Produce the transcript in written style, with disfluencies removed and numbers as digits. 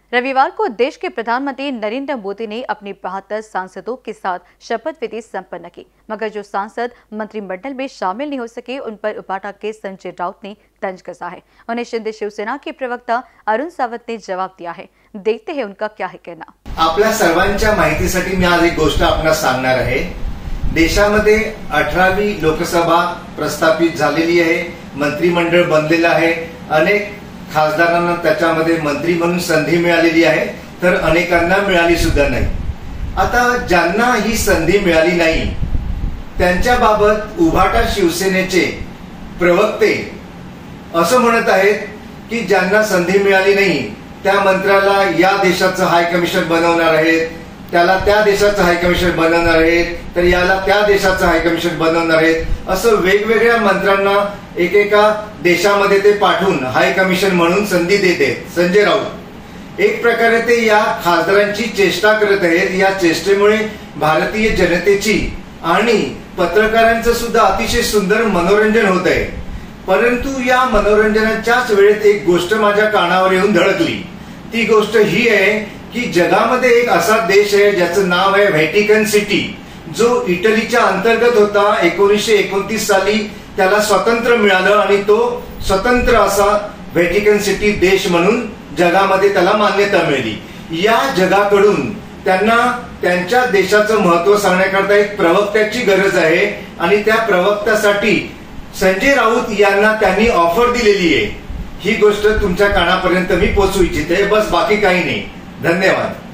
रविवार को देश के प्रधानमंत्री नरेंद्र मोदी ने अपने 72 सांसदों के साथ शपथ विधि संपन्न की, मगर जो सांसद मंत्रिमंडल में शामिल नहीं हो सके उन पर उपाटा के संजय राउत ने तंज कसा है। उन्हें शिंदे शिवसेना के प्रवक्ता अरुण सावंत ने जवाब दिया है। देखते हैं उनका क्या है कहना। आपल्या सर्वांच्या माहितीसाठी मी आज एक गोष्ट आपणास सांगणार आहे। देशामध्ये 18वी लोकसभा प्रस्थापित झालेली आहे, मंत्रिमंडळ बनलेलं आहे, अनेक खासदारांना त्याच्यामध्ये मंत्री म्हणून संधी मिळालेली आहे, तर अनेकांना मिळाली सुद्धा नाही। आता ज्यांना ही संधी मिळाली नाही त्यांच्या बाबत उभाटा शिवसेनेचे प्रवक्ते असं म्हणत आहेत की ज्यांना संधी मिळाली नाही त्या मंत्र्याला या देशाचं हाय कमिशनर बनवणार आहेत, त्याला त्या देशाचं हाय कमिशनर बनवणार आहेत, तर याला त्या देशाचं हाय कमिशनर बनवणार आहेत, असं वेगवेगळ्या मंत्र्यांना एकेका देशामध्ये ते पाठवून हाय कमिशन म्हणून संधी देते संजय राऊत। एक प्रकारे ते या खासदारांची चेष्टा करत आहेत। या चेष्टेमुळे भारतीय जनतेची आणि पत्रकारांचं सुद्धा अतिशय सुंदर मनोरंजन होत आहे। परंतु या मनोरंजनाच्याच वेळेत एक गोष्ट माझ्या कानावर येऊन धडकली। ती गोष्ट ही आहे की जगामध्ये एक असा देश आहे ज्याचं नाव आहे व्हॅटिकन सिटी, जो इटलीच्या अंतर्गत होता। 1929 साली त्याला स्वातंत्र्य मिळालं आणि तो स्वतंत्र असा व्हॅटिकन सिटी देश म्हणून जगामध्ये त्याला मान्यता मिळाली। या जगाकडून त्यांना त्यांच्या देशाचं महत्त्व सांगण्याकरता एक प्रवक्त्याची गरज आहे आणि त्या प्रवक्त्यासाठी संजय राऊत यांना त्यांनी ऑफर दिलेली आहे। ही गोष्ट तुमच्या कानापर्यंत मी पोहोचवू इच्छिते, बस बाकी काही नाही। धन्यवाद।